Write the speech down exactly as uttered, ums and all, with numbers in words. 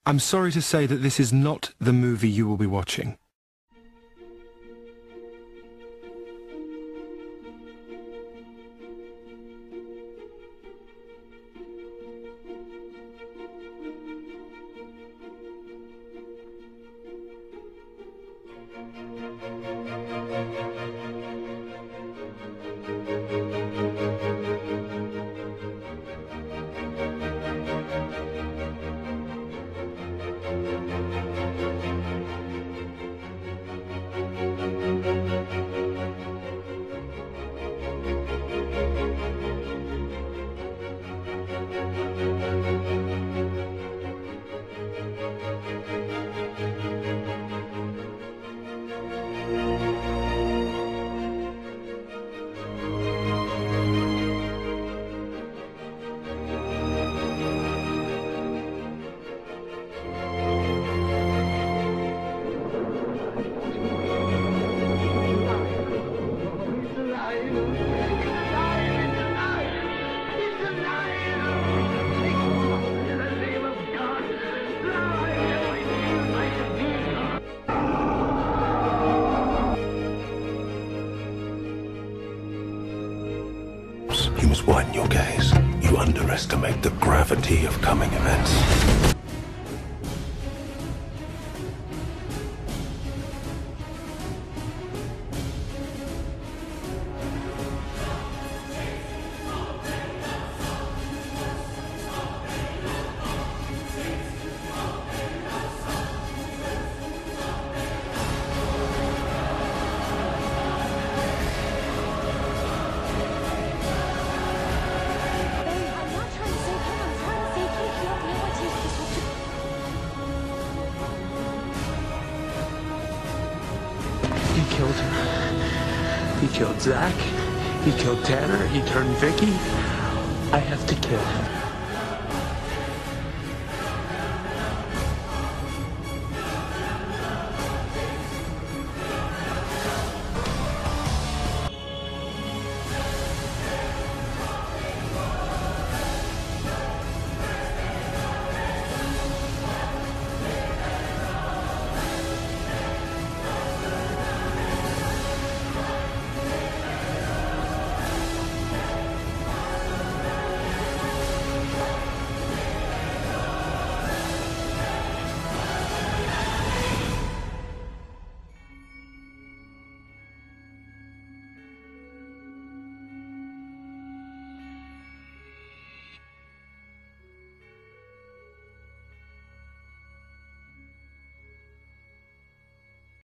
I'm sorry to say that this is not the movie you will be watching. You must widen your gaze. You underestimate the gravity of coming events. He killed her. He killed Zach. He killed Tanner. He turned Vicky. I have to kill him.